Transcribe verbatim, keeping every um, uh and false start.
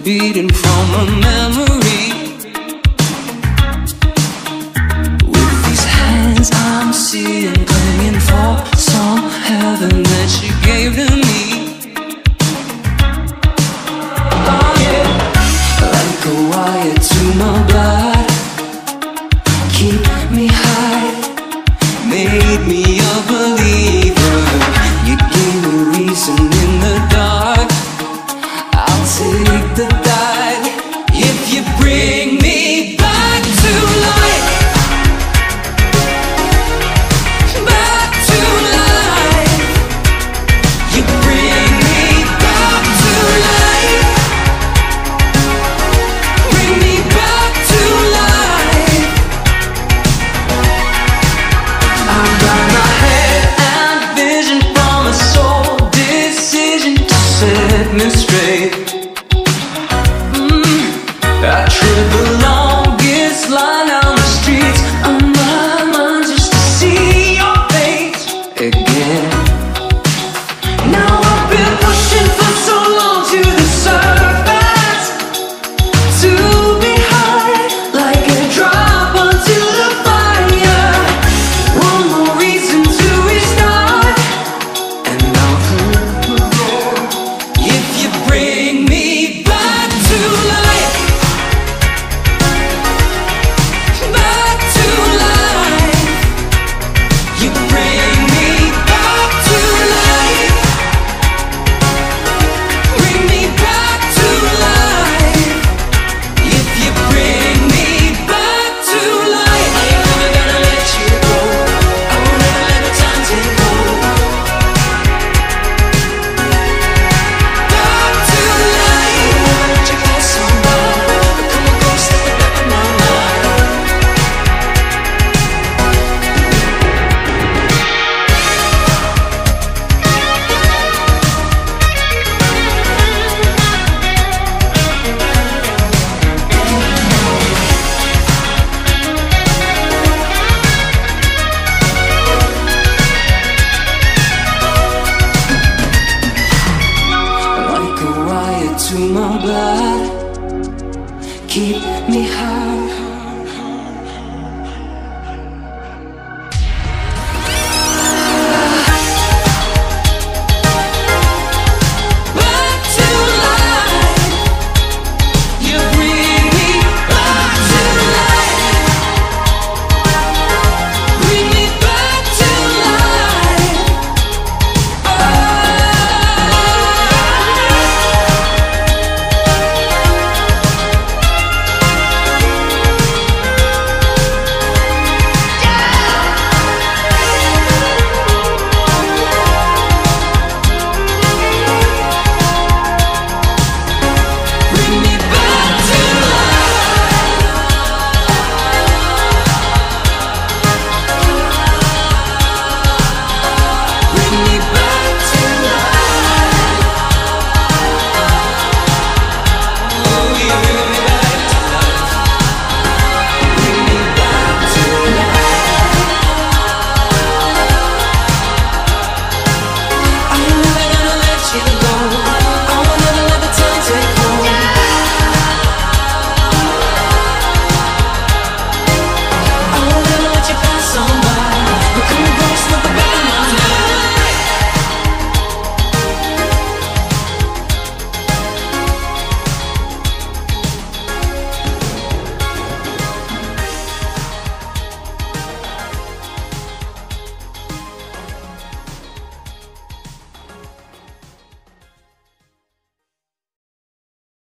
beating from a memory. With these hands I'm seeing, clinging for some heaven that you gave to me. Oh yeah, like a wire to my blood, keep me high, made me a believer. You gave me reason in the dark, I'll take the dive. If you bring me back to life, back to life. You bring me back to life, bring me back to life. I've got my head and vision from a soul, decision to set me straight. mm, I tread the longest line down the streets of my mind just to see your face again. Now I've been pushing for so long to the surface, to be high like a drop onto the fire. One more reason to restart, and I'll go. If you bring me back to life, back to life. You bring me back to life, bring me back to life. If you bring me back to life, I ain't never gonna let you go. I won't ever let the time take hold. Back to life, I won't let you pass on by. Become a ghost at the back of my mind. Like a wire to my blood, keep me high,